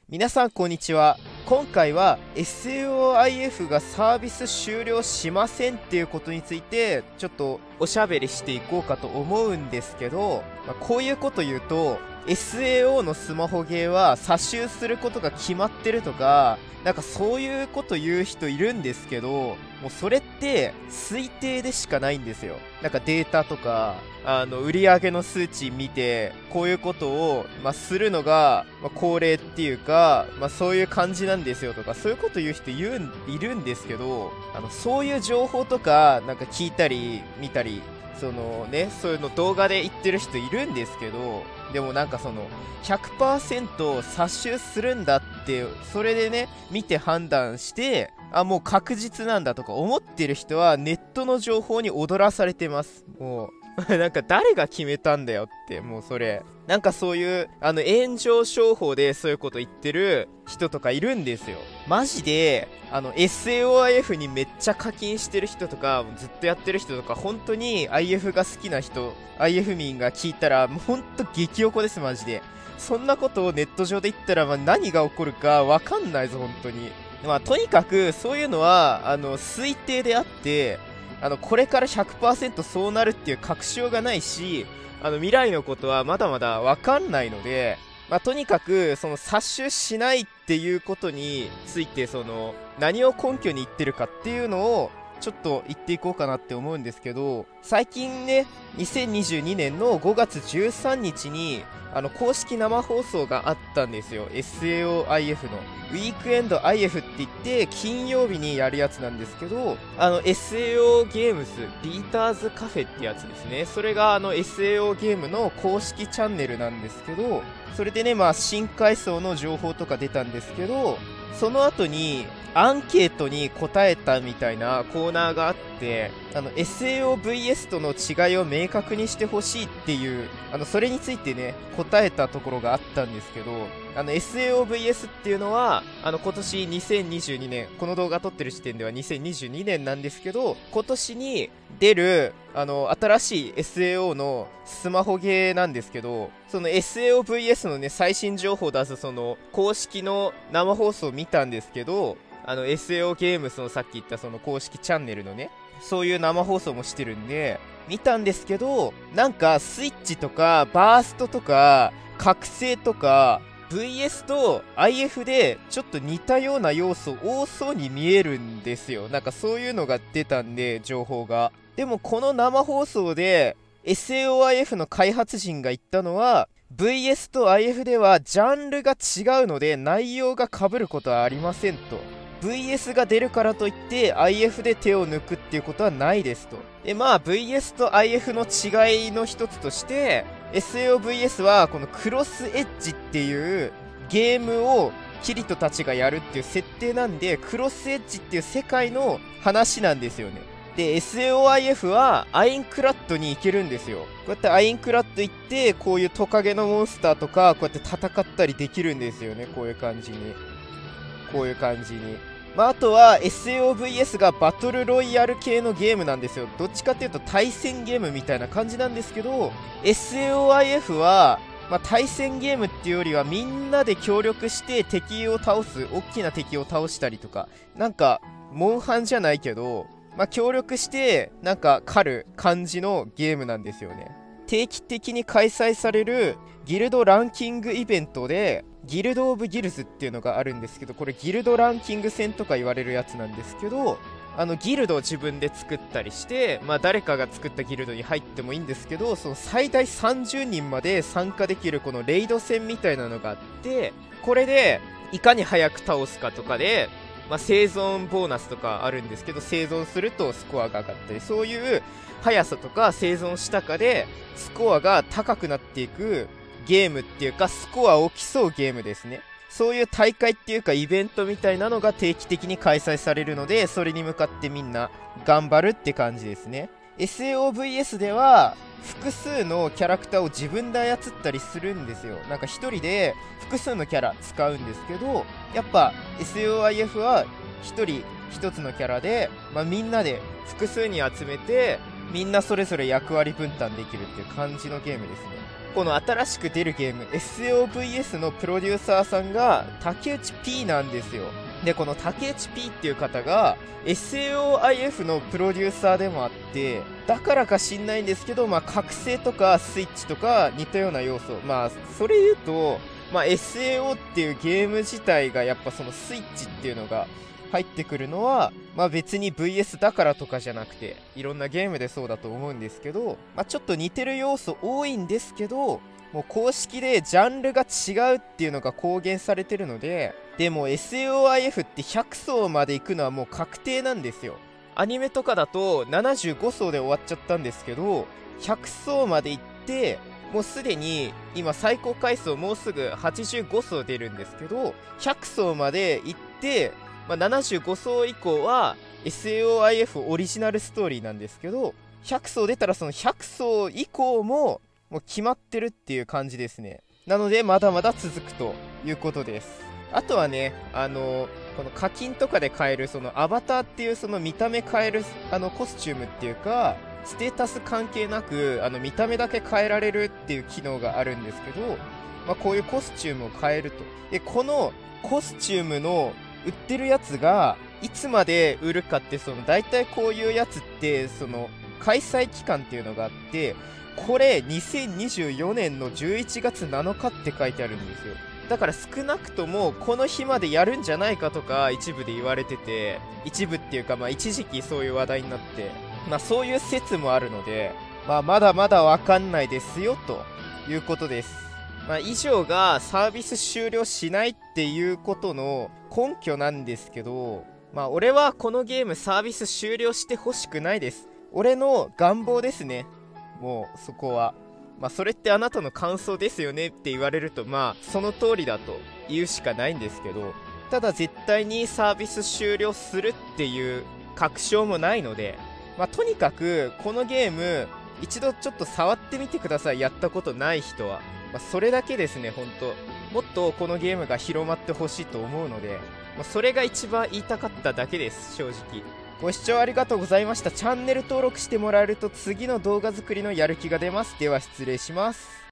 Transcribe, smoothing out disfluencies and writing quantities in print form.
皆さんこんにちは。今回は SAOIF がサービス終了しませんっていうことについてちょっとおしゃべりしていこうかと思うんですけど、こういうこと言うと SAO のスマホゲーは査集することが決まってるとかなんかそういうこと言う人いるんですけど、もうそれって推定でしかないんですよ。なんかデータとか売り上げの数値見てこういうことを、するのが、恒例っていうか、そういう感じなんですよとかそういうこと言う人いるんですけど、そういう情報とかなんか聞いたり見たりそういうの動画で言ってる人いるんですけど、でもなんか100% 査集するんだってそれでね見て判断してもう確実なんだとか思ってる人はネットの情報に踊らされてます。もうなんか誰が決めたんだよって、もうそれなんかそういう炎上商法でそういうこと言ってる人とかいるんですよ。マジでSAOIF にめっちゃ課金してる人とかずっとやってる人とか本当に IF が好きな人 IF 民が聞いたらもう本当激おこです。マジでそんなことをネット上で言ったら何が起こるかわかんないぞ本当に。とにかくそういうのは推定であってこれから 100% そうなるっていう確証がないし未来のことはまだまだわかんないので、とにかく査集しないっていうことについて何を根拠に言ってるかっていうのをちょっと言っていこうかなって思うんですけど、最近ね2022年の5月13日に公式生放送があったんですよ。 SAOIF のウィークエンド IF って言って金曜日にやるやつなんですけど、SAO ゲームスビーターズカフェってやつですね。それがSAO ゲームの公式チャンネルなんですけど、それでね新階層の情報とか出たんですけど、その後にアンケートに答えたみたいなコーナーがあって、SAOVS との違いを明確にしてほしいっていうそれについてね答えたところがあったんですけど、SAOVS っていうのは今年2022年、この動画撮ってる時点では2022年なんですけど、今年に出る新しい SAO のスマホゲーなんですけど、その SAOVS のね最新情報を出す公式の生放送を見たんですけど、SAO ゲームスのさっき言った公式チャンネルのねそういう生放送もしてるんで見たんですけど、なんかスイッチとかバーストとか覚醒とか VS と IF でちょっと似たような要素多そうに見えるんですよ。なんかそういうのが出たんで情報が。でもこの生放送で SAOIF の開発陣が言ったのは VS と IF ではジャンルが違うので内容が被ることはありませんと。VS が出るからといって IF で手を抜くっていうことはないですと。でVS と IF の違いの一つとして SAOVS はこのクロスエッジっていうゲームをキリトたちがやるっていう設定なんで、クロスエッジっていう世界の話なんですよね。で SAOIF はアインクラッドに行けるんですよ。こうやってアインクラッド行ってこういうトカゲのモンスターとかこうやって戦ったりできるんですよね。こういう感じにあとは SAOVS がバトルロイヤル系のゲームなんですよ。どっちかっていうと対戦ゲームみたいな感じなんですけど、 SAOIF は対戦ゲームっていうよりはみんなで協力して敵を倒す、大きな敵を倒したりとか、なんかモンハンじゃないけど協力してなんか狩る感じのゲームなんですよね。定期的に開催されるギルドランキングイベントでギルド・オブ・ギルズっていうのがあるんですけど、これギルドランキング戦とか言われるやつなんですけど、ギルドを自分で作ったりして、誰かが作ったギルドに入ってもいいんですけど、その最大30人まで参加できるこのレイド戦みたいなのがあって、これでいかに早く倒すかとかで生存ボーナスとかあるんですけど、生存するとスコアが上がったり、そういう速さとか生存したかでスコアが高くなっていくゲームっていうか、スコアを競うゲームですね。そういう大会っていうかイベントみたいなのが定期的に開催されるので、それに向かってみんな頑張るって感じですね。 SAOVS では複数のキャラクターを自分で操ったりするんですよ。なんか一人で複数のキャラ使うんですけど、やっぱ SAOIF は一人一つのキャラで、みんなで複数に集めてみんなそれぞれ役割分担できるっていう感じのゲームですね。 この新しく出るゲーム SAOVS のプロデューサーさんが竹内 P なんですよ。で、この竹内 P っていう方が SAOIF のプロデューサーでもあって、だからか知んないんですけど、覚醒とかスイッチとか似たような要素。それ言うと、SAO っていうゲーム自体がやっぱそのスイッチっていうのが入ってくるのは、別に VS だからとかじゃなくて、いろんなゲームでそうだと思うんですけど、ちょっと似てる要素多いんですけど、もう公式でジャンルが違うっていうのが公言されてるので、でも SAOIF って100層まで行くのはもう確定なんですよ。アニメとかだと75層で終わっちゃったんですけど、100層まで行って、もうすでに今最高回数もうすぐ85層出るんですけど、100層まで行って、75層以降は SAOIF オリジナルストーリーなんですけど、100層出たらその100層以降ももう決まってるっていう感じですね。なのでまだまだ続くということです。あとはね、この課金とかで買えるそのアバターっていうその見た目変えるコスチュームっていうか、ステータス関係なく見た目だけ変えられるっていう機能があるんですけど、こういうコスチュームを変えると。で、このコスチュームの売ってるやつがいつまで売るかって、その大体こういうやつってその開催期間っていうのがあって、これ2024年の11月7日って書いてあるんですよ。だから少なくともこの日までやるんじゃないかとか一部で言われてて、一部っていうか一時期そういう話題になって、そういう説もあるので、まだまだわかんないですよということです。以上がサービス終了しないっていうことの根拠なんですけど、俺はこのゲームサービス終了してほしくないです。俺の願望ですね。もうそこは。それってあなたの感想ですよねって言われると、その通りだと言うしかないんですけど、ただ絶対にサービス終了するっていう確証もないので、とにかくこのゲーム一度ちょっと触ってみてください。やったことない人は。それだけですね、ほんと。もっとこのゲームが広まってほしいと思うので、それが一番言いたかっただけです、正直。ご視聴ありがとうございました。チャンネル登録してもらえると次の動画作りのやる気が出ます。では失礼します。